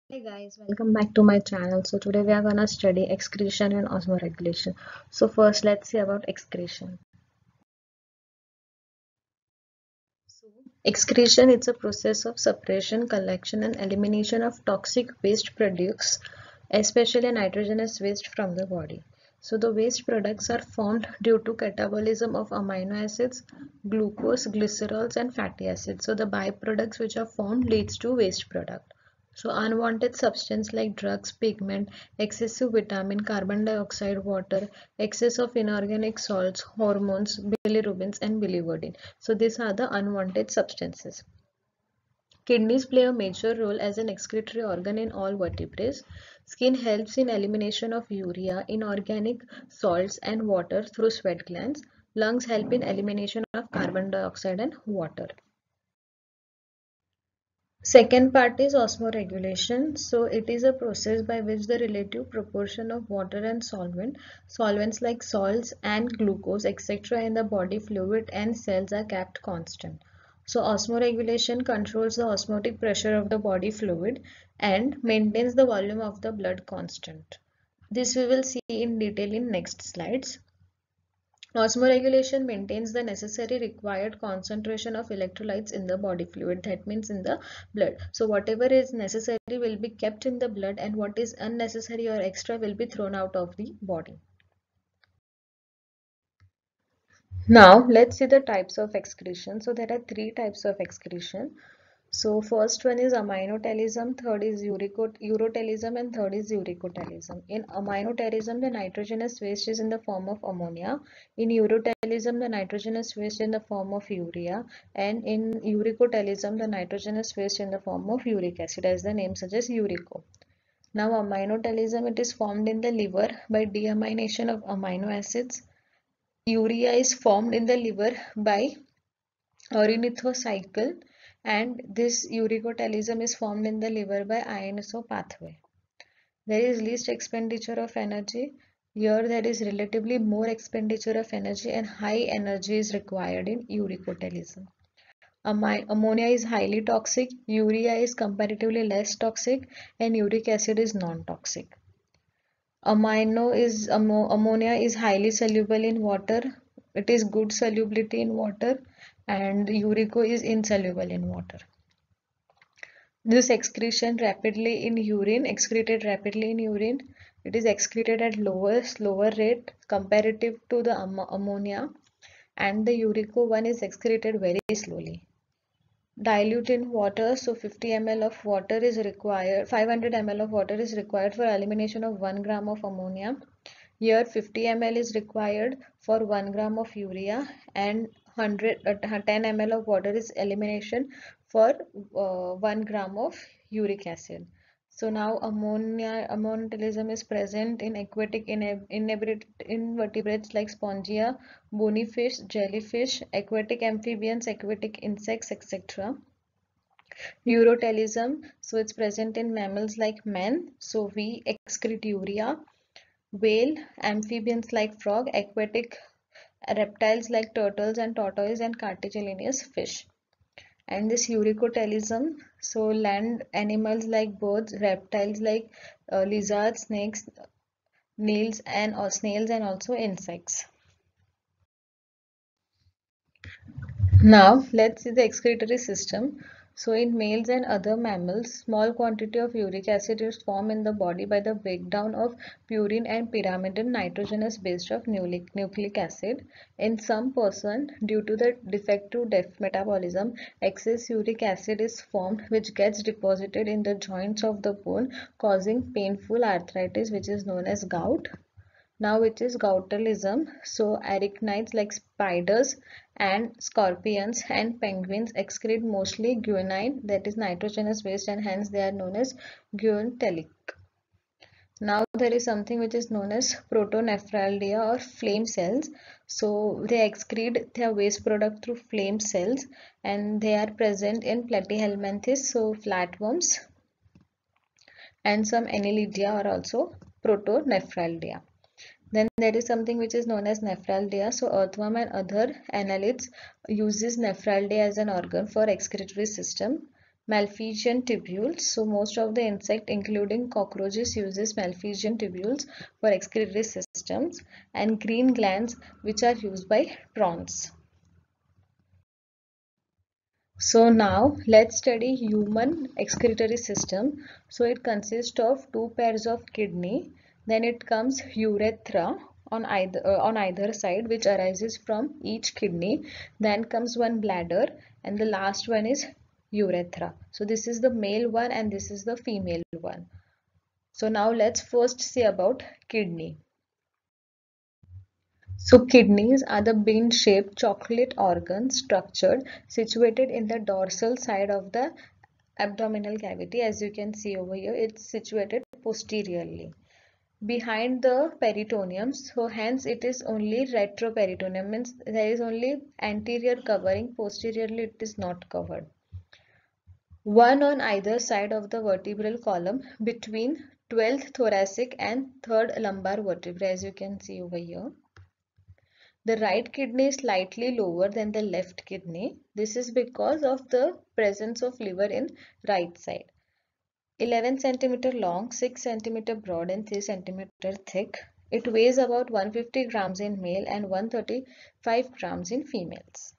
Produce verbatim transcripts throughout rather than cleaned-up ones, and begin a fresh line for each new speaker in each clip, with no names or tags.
Hey guys, welcome back to my channel. So today we are gonna study excretion and osmoregulation. So first let's see about excretion. So excretion is a process of separation, collection and elimination of toxic waste products, especially nitrogenous waste from the body. So the waste products are formed due to catabolism of amino acids, glucose, glycerols and fatty acids. So the byproducts which are formed leads to waste product. So unwanted substance like drugs, pigment, excessive vitamin, carbon dioxide, water, excess of inorganic salts, hormones, bilirubins and biliverdin. So these are the unwanted substances. Kidneys play a major role as an excretory organ in all vertebrates. Skin helps in elimination of urea, inorganic salts and water through sweat glands. Lungs help in elimination of carbon dioxide and water. Second part is osmoregulation. So it is a process by which the relative proportion of water and solvent, solvents like salts and glucose, et cetera in the body fluid and cells are kept constant. So osmoregulation controls the osmotic pressure of the body fluid and maintains the volume of the blood constant. This we will see in detail in next slides. Osmoregulation maintains the necessary required concentration of electrolytes in the body fluid, that means in the blood. So whatever is necessary will be kept in the blood and what is unnecessary or extra will be thrown out of the body. Now let's see the types of excretion. So there are three types of excretion. So first one is aminotelism, third is urotelism and third is uricotelism. In aminotelism, the nitrogenous waste is in the form of ammonia. In urotelism, the nitrogenous waste in the form of urea. And in uricotelism, the nitrogenous waste in the form of uric acid, as the name suggests, urico. Now aminotelism, it is formed in the liver by deamination of amino acids. Urea is formed in the liver by ornithocycle and this uricotelism is formed in the liver by ionoso pathway. There is least expenditure of energy. Here there is relatively more expenditure of energy and high energy is required in uricotelism. Ammonia is highly toxic, urea is comparatively less toxic and uric acid is non-toxic. Amino is ammo, ammonia is highly soluble in water. It is good solubility in water and urico is insoluble in water. This excretion rapidly in urine, excreted rapidly in urine. It is excreted at lower, slower rate comparative to the am ammonia and the urico one is excreted very slowly. Dilute in water, so fifty milliliters of water is required, five hundred milliliters of water is required for elimination of one gram of ammonia. Here fifty milliliters is required for one gram of urea and one hundred, uh, ten milliliters of water is elimination for uh, one gram of uric acid. So now ammonia, ammonotelism is present in aquatic invertebrates like spongia, bony fish, jellyfish, aquatic amphibians, aquatic insects, et cetera. Urotelism, so it's present in mammals like men, so we excrete urea. Whale, amphibians like frog, aquatic reptiles like turtles and tortoise and cartilaginous fish. And this uricotelism, so land animals like birds, reptiles like uh, lizards, snakes, snails and or snails and also insects. Now let's see the excretory system. So in males and other mammals, small quantity of uric acid is formed in the body by the breakdown of purine and pyrimidine nitrogenous base of nucleic, nucleic acid. In some person, due to the defective def metabolism, excess uric acid is formed which gets deposited in the joints of the bone causing painful arthritis which is known as gout. Now which is gautism. So arachnids like spiders and scorpions and penguins excrete mostly guanine, that is nitrogenous waste, and hence they are known as guanylate. Now there is something which is known as protonephridia or flame cells. So they excrete their waste product through flame cells and they are present in platyhelminthes, so flatworms, and some annelida are also protonephridia. Then there is something which is known as nephrildia. So earthworm and other annelids uses nephrildia as an organ for excretory system. Malphizian tubules. So most of the insect, including cockroaches, uses Malphizian tubules for excretory systems, and green glands, which are used by prawns. So now let's study human excretory system. So it consists of two pairs of kidney, then it comes urethra on either uh, on either side, which arises from each kidney, then comes one bladder, and the last one is urethra. So this is the male one and this is the female one. So now let's first see about kidney. So kidneys are the bean-shaped chocolate organs structured situated in the dorsal side of the abdominal cavity. As you can see over here, it's situated posteriorly behind the peritoneum, so hence it is only retroperitoneum, means there is only anterior covering, posteriorly it is not covered. One on either side of the vertebral column between twelfth thoracic and third lumbar vertebrae, as you can see over here. The right kidney is slightly lower than the left kidney. This is because of the presence of liver in right side. eleven centimeter long, six centimeter broad and three centimeter thick. It weighs about one hundred fifty grams in male and one hundred thirty-five grams in females.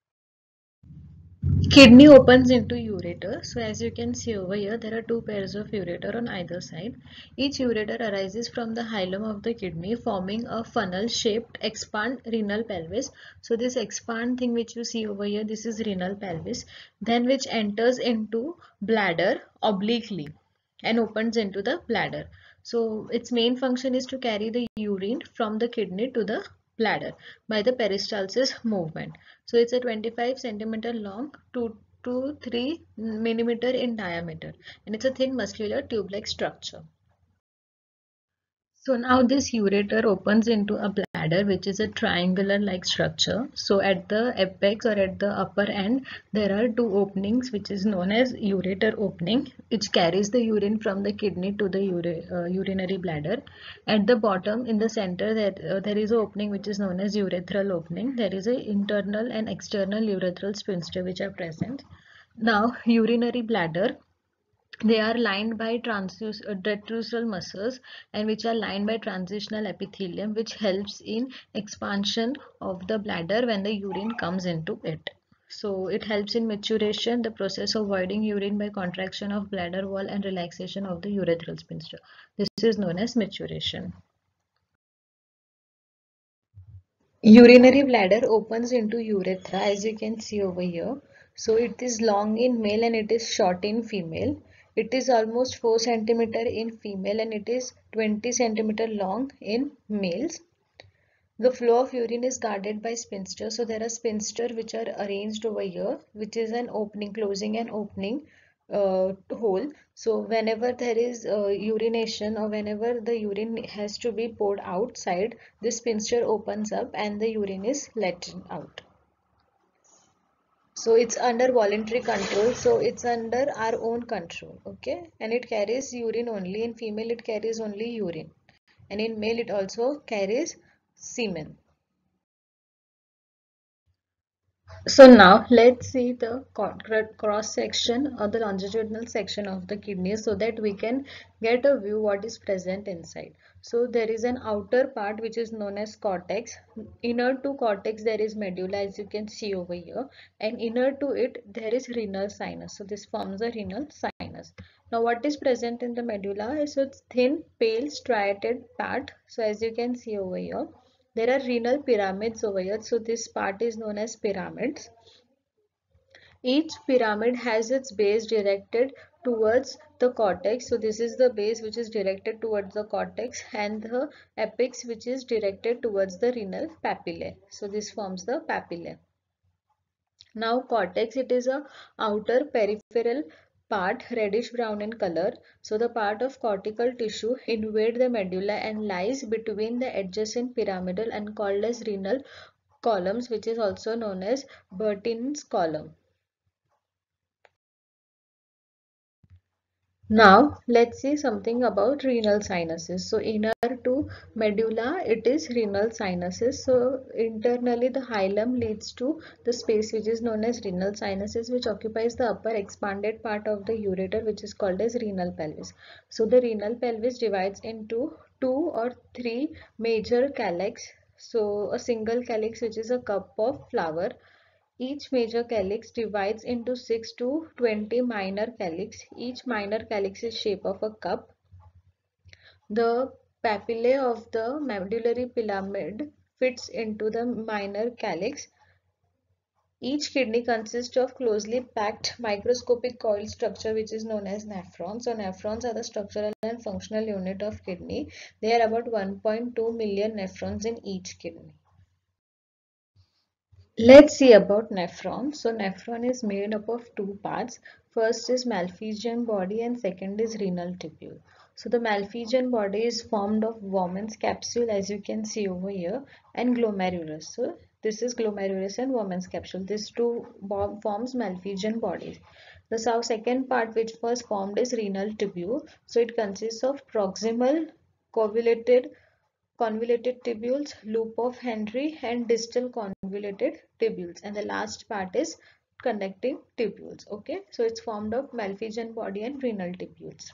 Kidney opens into ureter. So as you can see over here, there are two pairs of ureter on either side. Each ureter arises from the hilum of the kidney, forming a funnel-shaped expand renal pelvis. So this expand thing which you see over here, this is renal pelvis, then which enters into bladder obliquely and opens into the bladder. So its main function is to carry the urine from the kidney to the bladder by the peristalsis movement. So it's a twenty-five centimeter long, two to three millimeter in diameter, and it's a thin muscular tube-like structure. So now this ureter opens into a bladder, which is a triangular like structure. So at the apex or at the upper end, there are two openings, which is known as ureter opening, which carries the urine from the kidney to the uri uh, urinary bladder. At the bottom in the center, there, uh, there is an opening which is known as urethral opening. There is an internal and external urethral sphincter which are present. Now urinary bladder, they are lined by transverse uh, detrusal muscles, and which are lined by transitional epithelium, which helps in expansion of the bladder when the urine comes into it. So it helps in maturation, the process of voiding urine by contraction of bladder wall and relaxation of the urethral sphincter. This is known as maturation. Urinary bladder opens into urethra, as you can see over here. So it is long in male and it is short in female. It is almost four centimeter in female and it is twenty centimeter long in males. The flow of urine is guarded by sphincter. So there are sphincter which are arranged over here, which is an opening, closing and opening uh, hole. So whenever there is uh, urination, or whenever the urine has to be poured outside, this sphincter opens up and the urine is let out. So it's under voluntary control. So it's under our own control. Okay. And it carries urine only. In female, it carries only urine. And in male, it also carries semen. So now let's see the cross section or the longitudinal section of the kidney, so that we can get a view what is present inside. So there is an outer part which is known as cortex. Inner to cortex there is medulla, as you can see over here, and inner to it there is renal sinus. So this forms a renal sinus. Now what is present in the medulla is its thin pale striated part. So as you can see over here, there are renal pyramids over here. So this part is known as pyramids. Each pyramid has its base directed towards the cortex. So this is the base which is directed towards the cortex, and the apex which is directed towards the renal papillae. So this forms the papillae. Now cortex, it is a outer peripheral part, reddish brown in color. So the part of cortical tissue invade the medulla and lies between the adjacent pyramidal and called as renal columns, which is also known as Bertin's column. Now let's see something about renal sinuses. So inner to medulla, it is renal sinuses. So internally the hilum leads to the space which is known as renal sinuses, which occupies the upper expanded part of the ureter, which is called as renal pelvis. So the renal pelvis divides into two or three major calyx. So a single calyx, which is a cup of flower. Each major calyx divides into six to twenty minor calyx. Each minor calyx is shape of a cup. The papillae of the medullary pyramid fits into the minor calyx. Each kidney consists of closely packed microscopic coil structure which is known as nephrons. So nephrons are the structural and functional unit of kidney. There are about one point two million nephrons in each kidney. Let's see about nephron. So nephron is made up of two parts. First is Malpighian body and second is renal tubule. So the Malpighian body is formed of Bowman's capsule, as you can see over here, and glomerulus. So this is glomerulus and Bowman's capsule. These two forms Malpighian bodies. The second part which was formed is renal tubule. So it consists of proximal convoluted convoluted tubules, loop of Henry, and distal convoluted tubules. And the last part is conducting tubules. Okay, so it's formed of Malpighian body and renal tubules.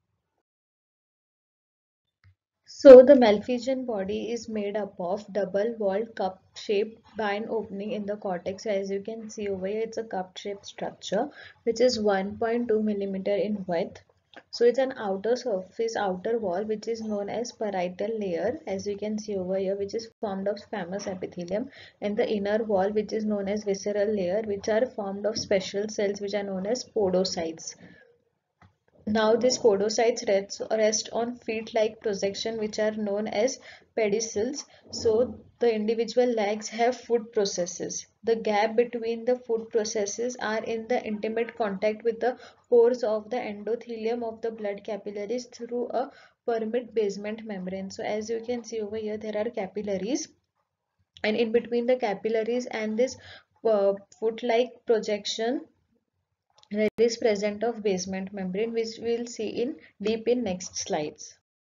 So the Malpighian body is made up of double-walled cup shaped by an opening in the cortex. So as you can see over here, it's a cup-shaped structure which is one point two millimeter in width. So it's an outer surface, outer wall, which is known as parietal layer, as you can see over here, which is formed of squamous epithelium, and the inner wall, which is known as visceral layer, which are formed of special cells, which are known as podocytes. Now these podocytes rest, rest on feet-like projection which are known as pedicels. So the individual legs have foot processes. The gap between the foot processes are in the intimate contact with the pores of the endothelium of the blood capillaries through a permeate basement membrane. So as you can see over here, there are capillaries, and in between the capillaries and this uh, foot-like projection there is present of basement membrane, which we will see in deep in next slides.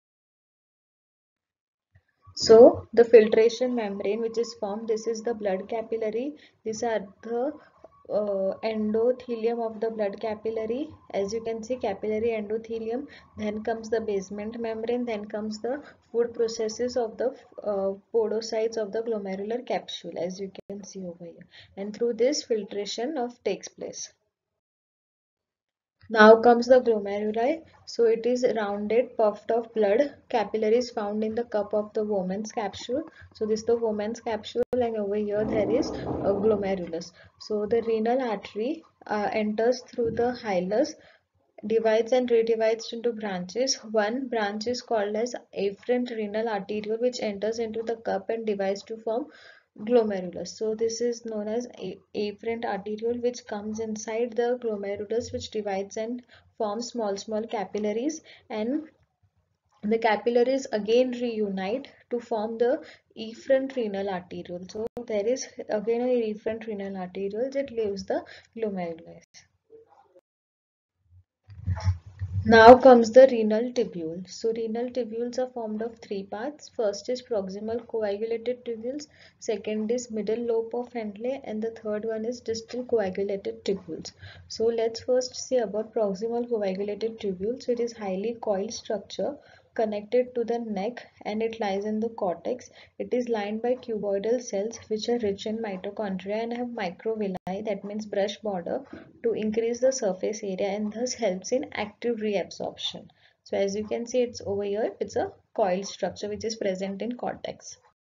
So the filtration membrane which is formed, this is the blood capillary. These are the uh, endothelium of the blood capillary. As you can see, capillary endothelium. Then comes the basement membrane. Then comes the food processes of the uh, podocytes of the glomerular capsule, as you can see over here. And through this filtration of takes place. Now comes the glomeruli. So it is rounded, puffed of blood capillaries found in the cup of the woman's capsule. So this is the woman's capsule, and over here there is a glomerulus. So the renal artery uh, enters through the hilus, divides and redivides into branches. One branch is called as afferent renal arteriole, which enters into the cup and divides to form glomerulus. So this is known as afferent arteriole, which comes inside the glomerulus, which divides and forms small small capillaries, and the capillaries again reunite to form the efferent renal arteriole. So there is again a efferent renal arteriole that leaves the glomerulus. Now comes the renal tubule. So renal tubules are formed of three parts. First is proximal coagulated tubules, second is middle lobe of Henle, and the third one is distal coagulated tubules. So let's first see about proximal coagulated tubules. So it is highly coiled structure connected to the neck, and it lies in the cortex. It is lined by cuboidal cells which are rich in mitochondria and have microvilli, that means brush border, to increase the surface area and thus helps in active reabsorption. So as you can see, it's over here, it's a coiled structure which is present in cortex.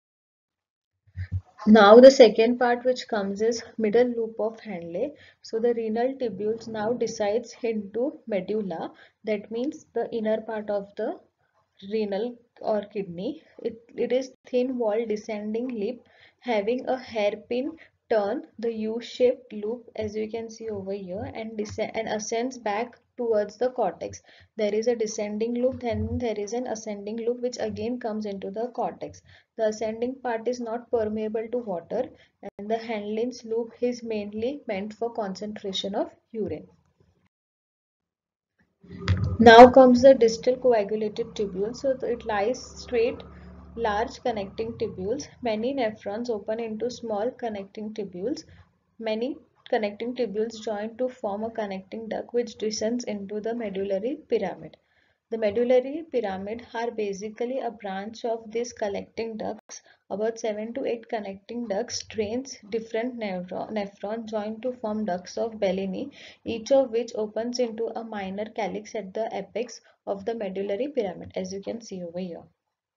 Now the second part which comes is middle loop of Henle. So the renal tubules now decides into medulla, that means the inner part of the renal or kidney. It, it is thin walled descending lip having a hairpin turn, the U-shaped loop, as you can see over here, and descend and ascends back towards the cortex. There is a descending loop, then there is an ascending loop which again comes into the cortex. The ascending part is not permeable to water, and the Henle's loop is mainly meant for concentration of urine. Now comes the distal coagulated tubule. So it lies straight, large connecting tubules. Many nephrons open into small connecting tubules. Many connecting tubules join to form a connecting duct which descends into the medullary pyramid. The medullary pyramid are basically a branch of these collecting ducts. About seven to eight connecting ducts drains different nephrons joined to form ducts of Bellini, each of which opens into a minor calyx at the apex of the medullary pyramid, as you can see over here.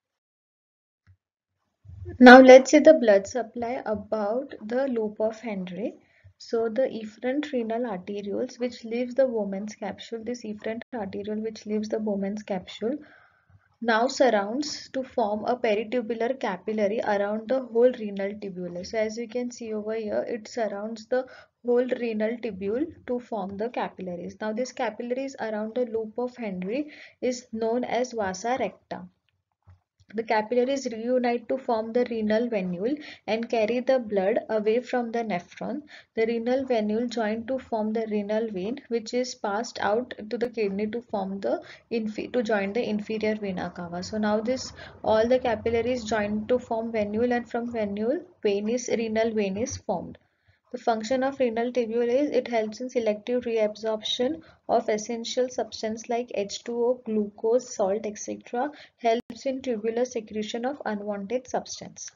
Now let's see the blood supply about the loop of Henry. So the efferent renal arterioles which leaves the Bowman's capsule, this efferent arteriole which leaves the Bowman's capsule now surrounds to form a peritubular capillary around the whole renal tubule. So as you can see over here, it surrounds the whole renal tubule to form the capillaries. Now this capillaries around the loop of Henry is known as vasa recta. The capillaries reunite to form the renal venule and carry the blood away from the nephron. The renal venule join to form the renal vein, which is passed out to the kidney to form the to join the inferior vena cava. So now this all the capillaries join to form venule, and from venule vein is renal vein is formed. The function of renal tubule is it helps in selective reabsorption of essential substance like H two O, glucose, salt, et cetera. Helps in tubular secretion of unwanted substance.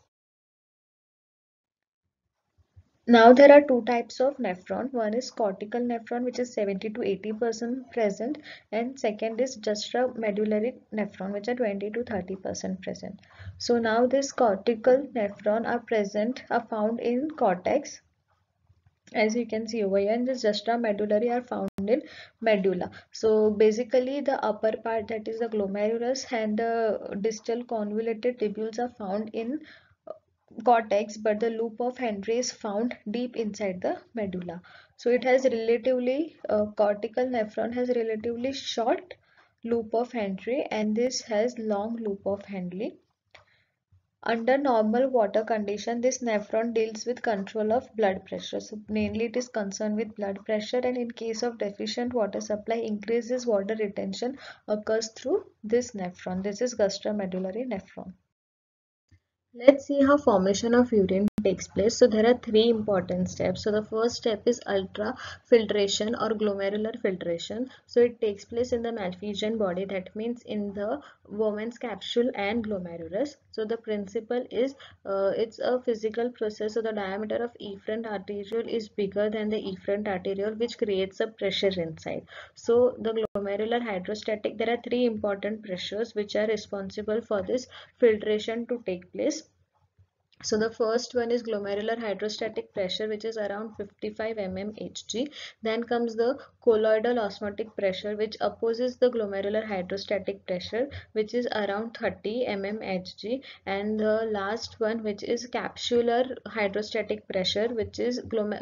Now there are two types of nephron. One is cortical nephron, which is seventy to eighty percent present, and second is juxtamedullary nephron, which are twenty to thirty percent present. So now this cortical nephron are present are found in cortex, as you can see over here, and the juxtamedullary are found in medulla. So basically the upper part, that is the glomerulus, and the distal convoluted tubules are found in cortex, but the loop of Henry is found deep inside the medulla. So it has relatively uh, cortical nephron has relatively short loop of Henry, and this has long loop of Henle. Under normal water condition, this nephron deals with control of blood pressure. So mainly it is concerned with blood pressure, and in case of deficient water supply, increases water retention occurs through this nephron. This is juxtamedullary nephron. Let's see how formation of urine takes place. So there are three important steps. So the first step is ultrafiltration or glomerular filtration. So it takes place in the Malpighian body, that means in the Bowman's capsule and glomerulus. So the principle is uh, it's a physical process. So the diameter of efferent arteriole is bigger than the efferent arteriole, which creates a pressure inside. So the glomerular hydrostatic, there are three important pressures which are responsible for this filtration to take place. So the first one is glomerular hydrostatic pressure, which is around fifty-five millimeters per Hg. Then comes the colloidal osmotic pressure, which opposes the glomerular hydrostatic pressure, which is around thirty millimeters per Hg. And the last one, which is capsular hydrostatic pressure, which is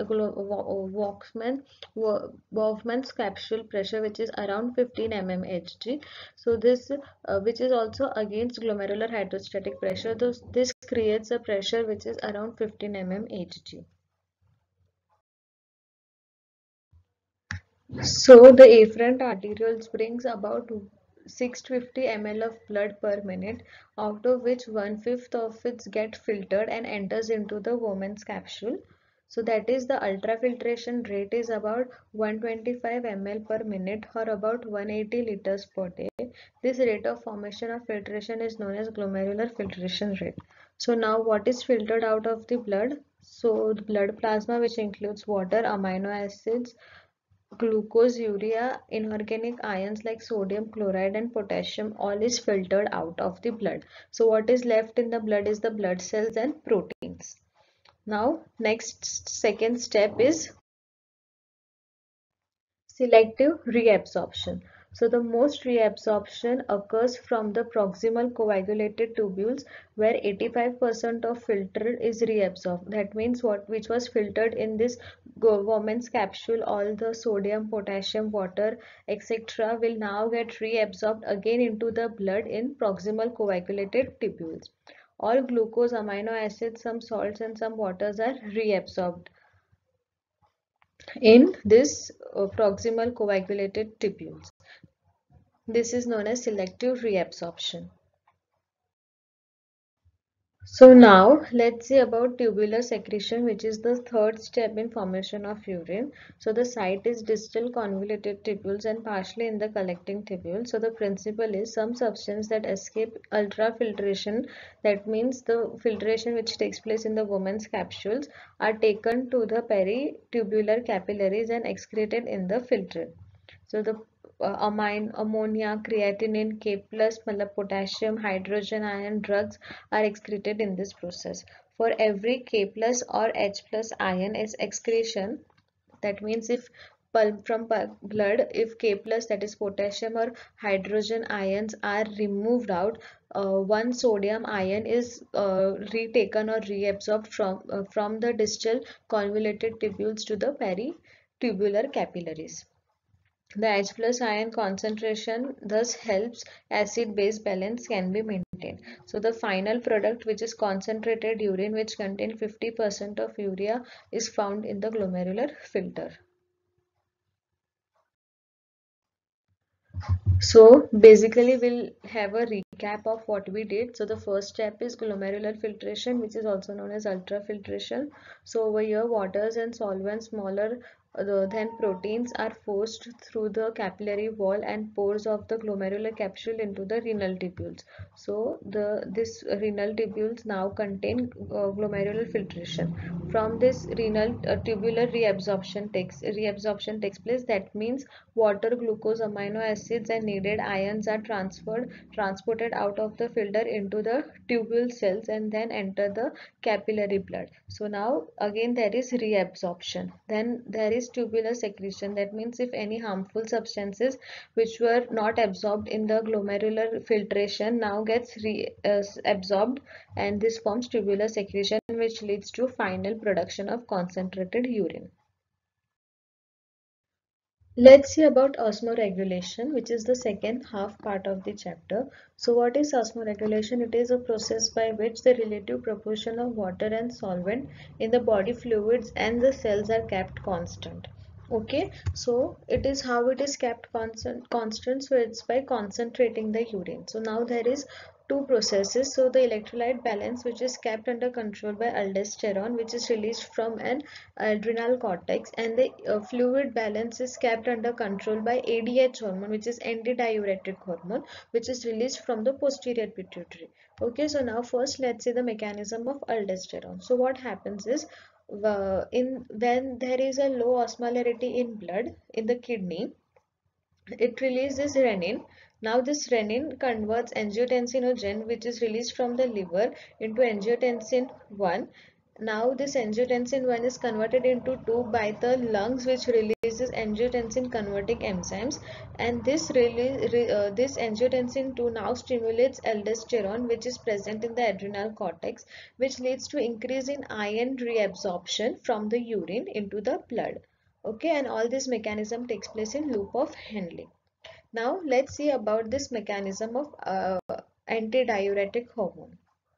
Volkmann, Wolfman's capsule pressure, which is around fifteen millimeters per Hg. So this, uh, which is also against glomerular hydrostatic pressure. Thus, this creates a pressure which is around fifteen millimeters per Hg. So the afferent arterioles brings about six hundred fifty milliliters of blood per minute, out of which one-fifth of it gets filtered and enters into the Bowman's capsule. So that is the ultrafiltration rate is about one hundred twenty-five milliliters per minute, or about one hundred eighty liters per day. This rate of formation of filtration is known as glomerular filtration rate. So now what is filtered out of the blood? So the blood plasma, which includes water, amino acids, glucose, urea, inorganic ions like sodium chloride and potassium, all is filtered out of the blood. So what is left in the blood is the blood cells and proteins. Now next second step is selective reabsorption. So the most reabsorption occurs from the proximal coagulated tubules, where eighty-five percent of filter is reabsorbed. That means what which was filtered in this Bowman's capsule, all the sodium, potassium, water, et cetera will now get reabsorbed again into the blood in proximal coagulated tubules. All glucose, amino acids, some salts and some waters are reabsorbed in this uh, proximal coagulated tubules. This is known as selective reabsorption. So now let's see about tubular secretion, which is the third step in formation of urine. So the site is distal convoluted tubules and partially in the collecting tubule. So the principle is some substance that escape ultrafiltration, that means the filtration which takes place in the woman's capsules, are taken to the peritubular capillaries and excreted in the filtrate. So the uh, amine, ammonia, creatinine, K plus, matlab potassium, hydrogen ion drugs are excreted in this process. For every K plus or H plus ion is excretion, that means if pulp from blood, if K plus, that is potassium or hydrogen ions, are removed out, uh, one sodium ion is uh, retaken or reabsorbed from uh, from the distal convoluted tubules to the peritubular capillaries. The H plus ion concentration thus helps acid-base balance can be maintained. So the final product, which is concentrated urine, which contains fifty percent of urea, is found in the glomerular filter. So basically we'll have a recap of what we did. So the first step is glomerular filtration, which is also known as ultrafiltration. So over here waters and solvents smaller uh, than proteins are forced through the capillary wall and pores of the glomerular capsule into the renal tubules. So the this renal tubules now contain uh, glomerular filtration. From this renal uh, tubular reabsorption takes reabsorption takes place. That means water, glucose, amino acids and needed ions are transferred transported out of the filter into the tubule cells and then enter the capillary blood. So now again there is reabsorption. Then there is tubular secretion. That means if any harmful substances which were not absorbed in the glomerular filtration now gets re, uh, absorbed, and this forms tubular secretion, which leads to final production of concentrated urine. Let's see about osmoregulation, which is the second half part of the chapter. So what is osmoregulation? It is a process by which the relative proportion of water and solvent in the body fluids and the cells are kept constant. Okay, so it is how it is kept constant constant so it's by concentrating the urine. So now there is two processes. So the electrolyte balance, which is kept under control by aldosterone, which is released from an adrenal cortex, and the uh, fluid balance is kept under control by A D H hormone, which is antidiuretic hormone, which is released from the posterior pituitary. Okay, so now first let's see the mechanism of aldosterone. So what happens is, uh, in when there is a low osmolarity in blood in the kidney, it releases renin. Now this renin converts angiotensinogen, which is released from the liver, into angiotensin one. Now this angiotensin one is converted into two by the lungs, which releases angiotensin converting enzymes, and this release, uh, this angiotensin two now stimulates aldosterone, which is present in the adrenal cortex, which leads to increase in iron reabsorption from the urine into the blood. Okay, and all this mechanism takes place in loop of Henle. Now let's see about this mechanism of uh, antidiuretic hormone.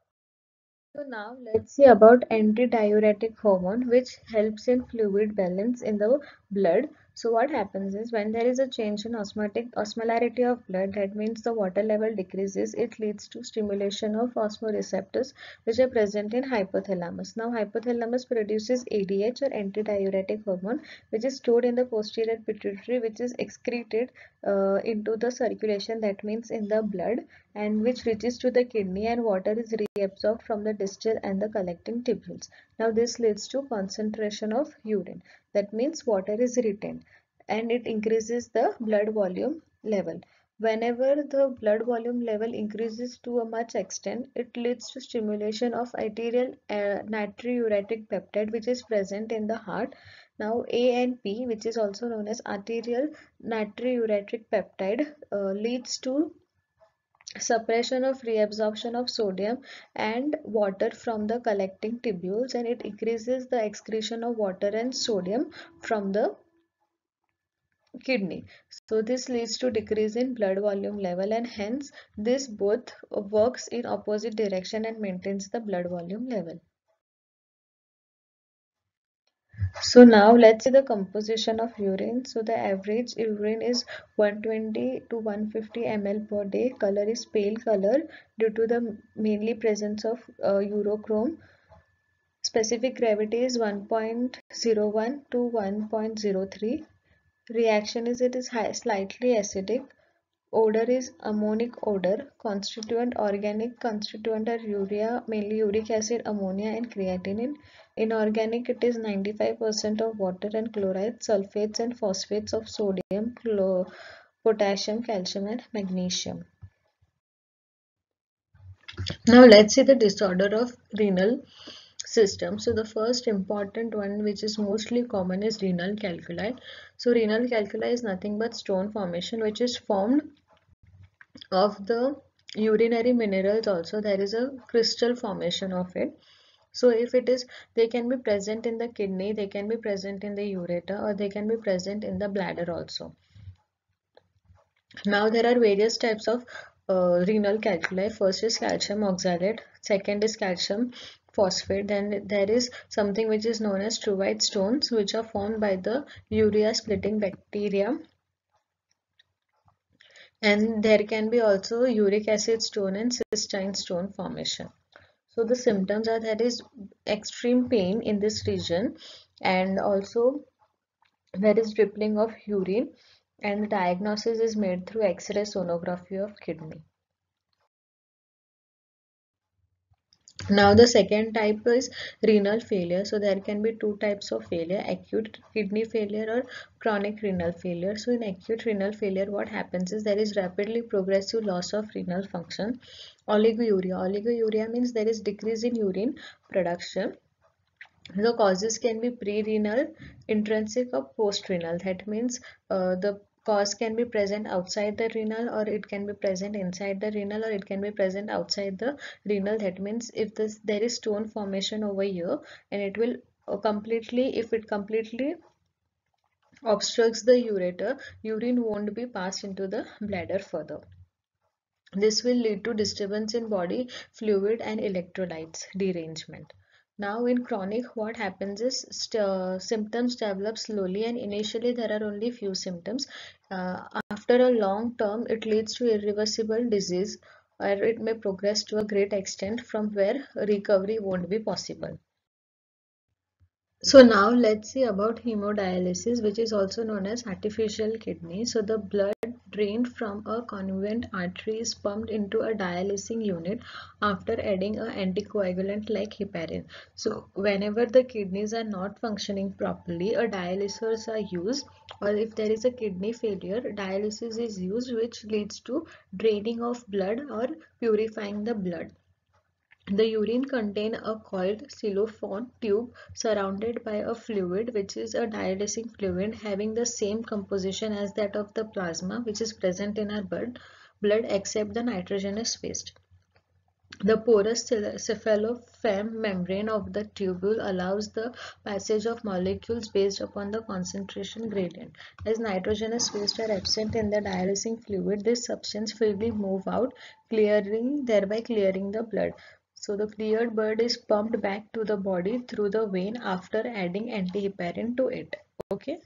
So now let's see about antidiuretic hormone, which helps in fluid balance in the blood. So what happens is, when there is a change in osmotic osmolarity of blood, that means the water level decreases, it leads to stimulation of osmoreceptors which are present in hypothalamus. Now hypothalamus produces A D H or antidiuretic hormone, which is stored in the posterior pituitary, which is excreted uh, into the circulation, that means in the blood, and which reaches to the kidney, and water is reabsorbed from the distal and the collecting tubules. Now this leads to concentration of urine. That means water is retained and it increases the blood volume level. Whenever the blood volume level increases to a much extent, it leads to stimulation of arterial uh, natriuretic peptide, which is present in the heart. Now A N P, which is also known as arterial natriuretic peptide, uh, leads to suppression of reabsorption of sodium and water from the collecting tubules, and it increases the excretion of water and sodium from the kidney. So this leads to decrease in blood volume level, and hence this both works in opposite direction and maintains the blood volume level. So now let's see the composition of urine. So the average urine is one twenty to one fifty milliliters per day. Color is pale color due to the mainly presence of uh, urochrome. Specific gravity is one point zero one to one point zero three. Reaction is it is high, slightly acidic. Odor is ammonic odor. Constituent organic constituent are urea, mainly uric acid, ammonia and creatinine. Inorganic it is ninety-five percent of water and chloride, sulfates and phosphates of sodium, chlor potassium, calcium and magnesium. Now let's see the disorder of renal system. So the first important one which is mostly common is renal calculi. So renal calculi is nothing but stone formation which is formed of the urinary minerals. Also there is a crystal formation of it. So if it is, they can be present in the kidney, they can be present in the ureter, or they can be present in the bladder also. Now there are various types of uh, renal calculi. First is calcium oxalate, second is calcium phosphate, then there is something which is known as struvite stones which are formed by the urea splitting bacteria, and there can be also uric acid stone and cystine stone formation. So the symptoms are there is extreme pain in this region, and also there is dripping of urine, and the diagnosis is made through X-ray sonography of kidney. Now the second type is renal failure. So there can be two types of failure: acute kidney failure or chronic renal failure. So in acute renal failure, what happens is there is rapidly progressive loss of renal function. Oliguria. Oliguria means there is decrease in urine production. The causes can be pre-renal, intrinsic or post-renal. That means uh, the cause can be present outside the renal, or it can be present inside the renal, or it can be present outside the renal. That means if this there is stone formation over here, and it will uh, completely, if it completely obstructs the ureter, urine won't be passed into the bladder further. This will lead to disturbance in body fluid and electrolytes derangement. Now in chronic, what happens is uh, symptoms develop slowly, and initially there are only few symptoms. Uh, after a long term, it leads to irreversible disease, or it may progress to a great extent from where recovery won't be possible. So now let's see about hemodialysis, which is also known as artificial kidney. So the blood drained from a convenient artery is pumped into a dialysing unit after adding an anticoagulant like heparin. So whenever the kidneys are not functioning properly, a dialysers are used, or if there is a kidney failure, dialysis is used, which leads to draining of blood or purifying the blood. The urine contains a coiled cellophane tube surrounded by a fluid which is a dialysing fluid having the same composition as that of the plasma which is present in our blood, blood except the nitrogenous waste. The porous cephalopharm membrane of the tubule allows the passage of molecules based upon the concentration gradient. As nitrogenous waste are absent in the dialysing fluid, this substance freely move out, clearing thereby clearing the blood. So the cleared blood is pumped back to the body through the vein after adding antiheparin to it. Okay.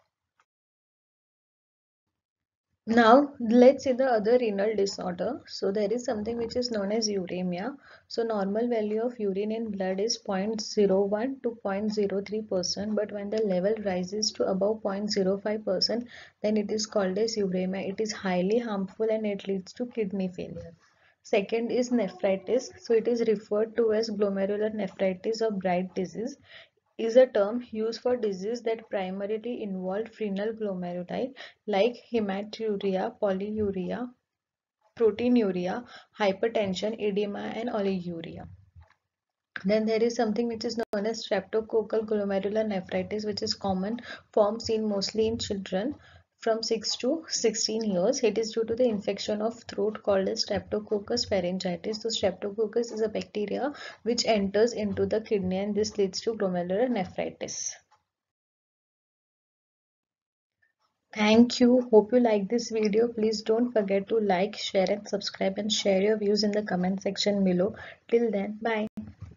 Now let's see the other renal disorder. So there is something which is known as uremia. So normal value of urine in blood is zero point zero one to zero point zero three percent, but when the level rises to above zero point zero five percent, then it is called as uremia. It is highly harmful and it leads to kidney failure. Second is nephritis. So it is referred to as glomerular nephritis or Bright disease, is a term used for disease that primarily involve renal glomeruli like hematuria, polyuria, proteinuria, hypertension, edema, and oliguria. Then there is something which is known as streptococcal glomerular nephritis, which is common form seen mostly in children from six to sixteen years. It is due to the infection of throat called as Streptococcus pharyngitis. So Streptococcus is a bacteria which enters into the kidney, and this leads to glomerular nephritis. Thank you. Hope you like this video. Please don't forget to like, share and subscribe, and share your views in the comment section below. Till then, bye.